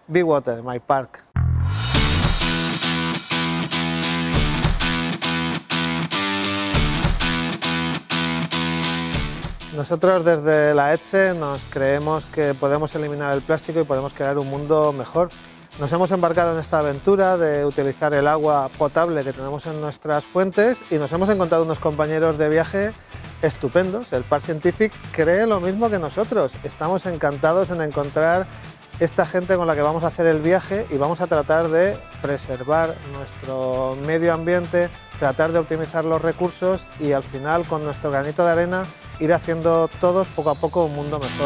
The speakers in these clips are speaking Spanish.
Be Water, my park. Nosotros desde la ETSE nos creemos que podemos eliminar el plástico y podemos crear un mundo mejor. Nos hemos embarcado en esta aventura de utilizar el agua potable que tenemos en nuestras fuentes y nos hemos encontrado unos compañeros de viaje estupendos. El Park Scientific cree lo mismo que nosotros. Estamos encantados en encontrar esta gente con la que vamos a hacer el viaje y vamos a tratar de preservar nuestro medio ambiente, tratar de optimizar los recursos y al final con nuestro granito de arena ir haciendo todos poco a poco un mundo mejor.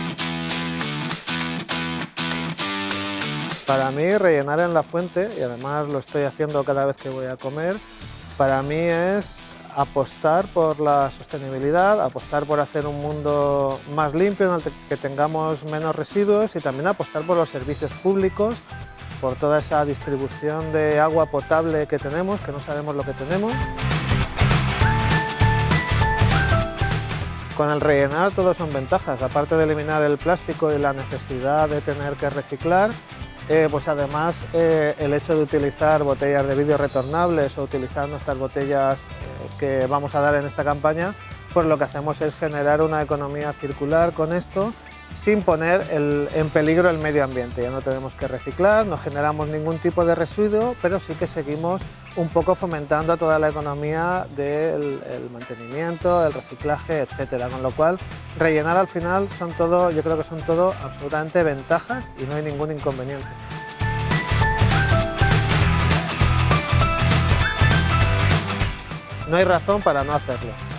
Para mí rellenar en la fuente, y además lo estoy haciendo cada vez que voy a comer, para mí es apostar por la sostenibilidad, apostar por hacer un mundo más limpio en el que tengamos menos residuos y también apostar por los servicios públicos, por toda esa distribución de agua potable que tenemos, que no sabemos lo que tenemos. Con el rellenar todo son ventajas, aparte de eliminar el plástico y la necesidad de tener que reciclar, pues además el hecho de utilizar botellas de vidrio retornables o utilizar nuestras botellas que vamos a dar en esta campaña, pues lo que hacemos es generar una economía circular con esto sin poner en peligro el medio ambiente. Ya no tenemos que reciclar, no generamos ningún tipo de residuo, pero sí que seguimos un poco fomentando toda la economía del mantenimiento, el reciclaje, etcétera. Con lo cual, rellenar al final son todo, yo creo que son todo absolutamente ventajas y no hay ningún inconveniente. No hay razón para no hacerlo.